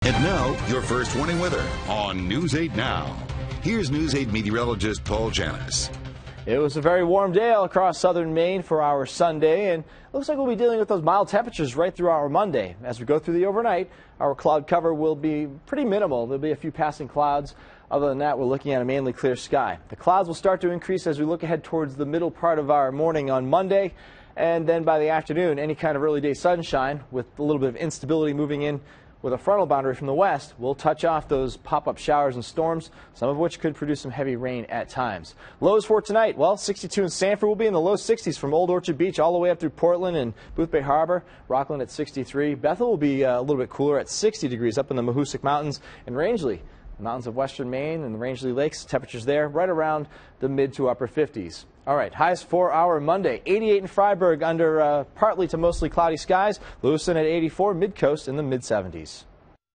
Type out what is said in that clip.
And now, your first warning weather on News 8 Now. Here's News 8 meteorologist Paul Janus. It was a very warm day all across southern Maine for our Sunday, and it looks like we'll be dealing with those mild temperatures right through our Monday. As we go through the overnight, our cloud cover will be pretty minimal. There'll be a few passing clouds. Other than that, we're looking at a mainly clear sky. The clouds will start to increase as we look ahead towards the middle part of our morning on Monday, and then by the afternoon, any kind of early day sunshine with a little bit of instability moving in with a frontal boundary from the west will touch off those pop-up showers and storms, some of which could produce some heavy rain at times. Lows for tonight, well, 62 in Sanford will be in the low 60s from Old Orchard Beach all the way up through Portland and Boothbay Harbor. Rockland at 63. Bethel will be a little bit cooler at 60 degrees up in the Mahoosic Mountains. And Rangeley, the mountains of western Maine and the Rangeley Lakes, temperatures there right around the mid to upper 50s. All right, highs for our Monday. 88 in Freiburg under partly to mostly cloudy skies. Lewiston at 84, mid-coast in the mid-70s.